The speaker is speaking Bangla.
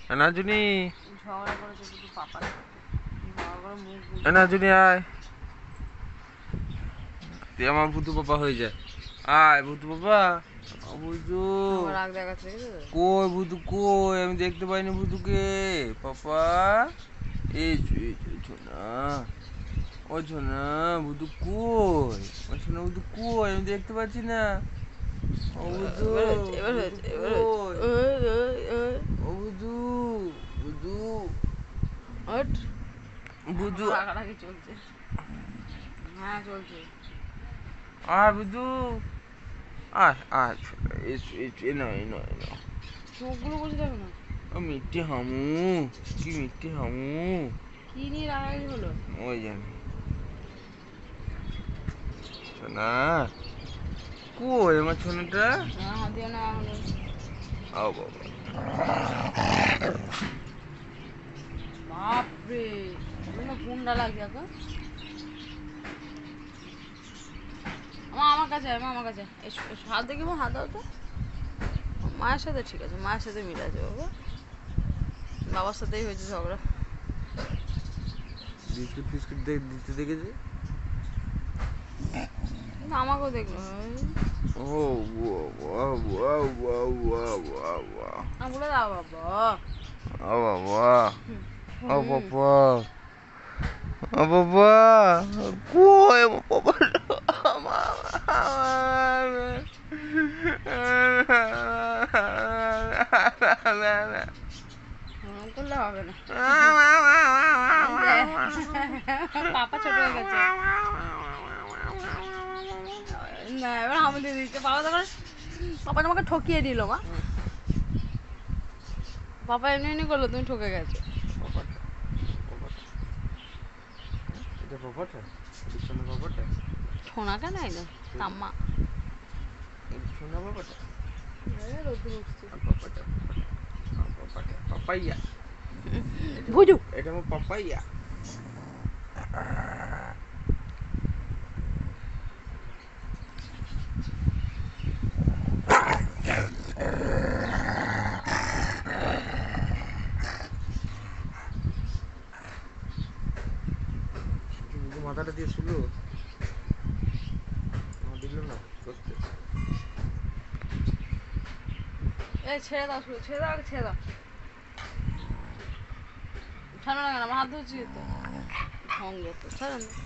নাজুনি ঝগড়া করেছে শুধু পাপার সাথে। ঝগড়া করে মুখ নাজুনি আয়, তুই আমার ভূতু বাবা হয়ে যায়। আয় ভূতু বাবা, ভূতু আমার রাগ দেখাচ্ছে, ঠিক আছে? কই? ভূতু কই? আমি দেখতে পাইনি ভূতুকে। পাপা এই ছোনা, ও ছোনা, ভূতু কই? ও ছোনা ভূতু কই? আমি দেখতে পাচ্ছি না। ও ভূতু, এবার হচ্ছে, এবার ভূতু হচ্ছে, এবার হচ্ছে। কই? ও ভূতু, ভূতু, ওঠ। ভূতু, এখনো রাগারাগি চলছে। হ্যাঁ চলছে। আয় ভূতু, আয় আয় ছোনা, এসো এসো, এ নাও এ নাও এ নাও। চোখগুলো বসে দেখো না। ও মিষ্টি হামু, কি মিষ্টি হামু। কি নিয়ে রাগারাগি হলো? ওই জানি সোনা, কই আমার সোনাটা? হাত দিও না এখন। আও বাবা, বাপরে, এগুলো গুন্ডা লাগছে এখন। আমার কাছে আয়, আমার কাছে এসো এসো, হাত দেখি, হাত দাও তো। মায়ের সাথে ঠিক আছে, মায়ের সাথে মিলে আছে বাবা। বাবার সাথেই হয়েছে ঝগড়া। বিস্কুট ফিস্কুট দিতে দেখেছি। কিন্তু আমাকেও দেখলো। ও বাহ বাহ বাহ বাহ বাহ বাহ, বলে দাও বাবা। ও বাবা, ও হুম। বাবা, ও বাবা, কই আমার বাবা? করলে হবে না। পাপা ছোট হয়ে গেছে না, এবার হামু দিয়ে দিচ্ছে। বাবা তখন পাপা তোমাকে ঠকিয়ে দিল মা। পাপা এমনি এমনি করলো, তুমি ঠকে গেছো। এটা বাবাটা, এটা সোনা বাবাটা, শোনা কেন না তাম্মা। এটা সোনা বাবাটা, রোদ্দুর উঠছে। বাবাটা, বাবাটা, পাপাইয়া, বুঝু। এটা আমার পাপাইয়া। মাথাটা দিয়ে শুলো, দিল না করতে। এই ছেড়ে দাও, ছেড়ে দাও, ছেড়ে দাও। ছাড়ো না কেন, আমার হাত ধরছি তো। সঙ্গে তো ছাড়েন।